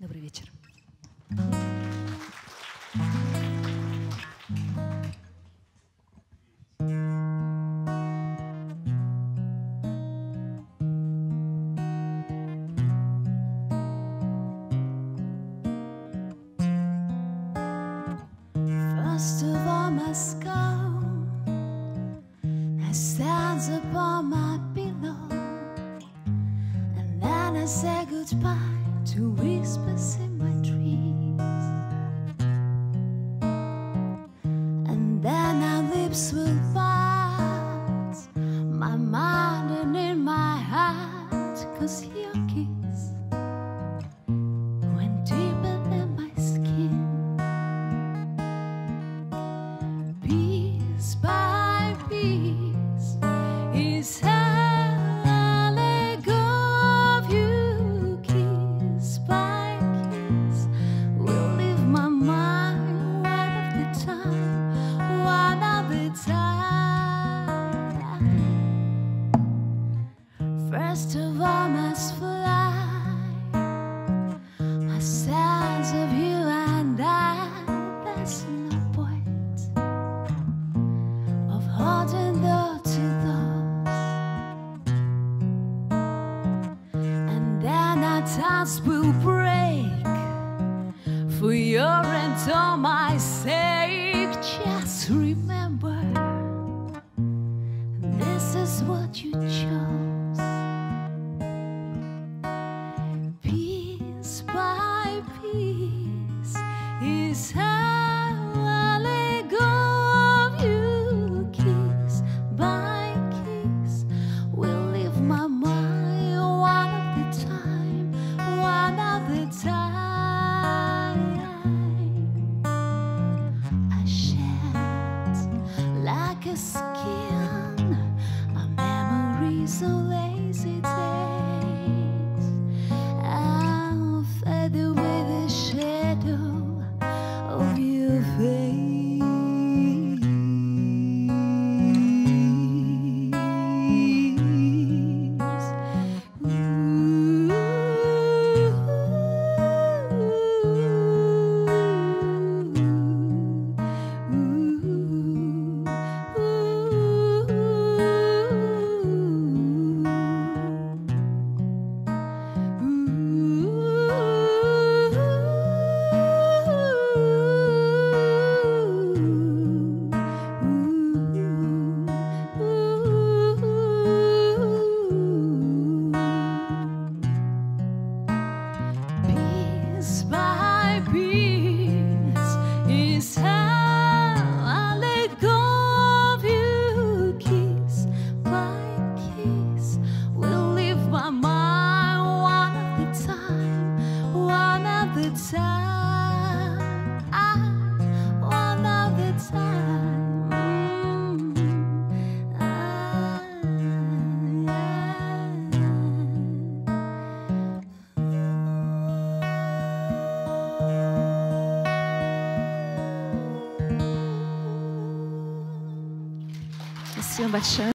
Добрый вечер. First of all, must go. I stands upon my pillow, and then I say goodbye to whispers in my dreams, and then our lips will part, my mind and in my heart, 'cause your kiss went deeper than my skin. Piece by piece is how I let go of you. Kiss by kiss will leave my mind one of the time, one of the time. First of all, must fly my sense of you and I. There's no point of holding those to those, and then our ties will break for your and all my sake. Just remember, this is what you chose. Piece by piece is how I let go of you. Kiss by kiss will leave my mind one of the time, one of the time. I shed like a skin, a memory so lazy days. I'll fade away the shadow of your face. Piece by piece is how I let go of you. Kiss by kiss will leave my mind one of the time, one of the time, one of the time. Спасибо большое.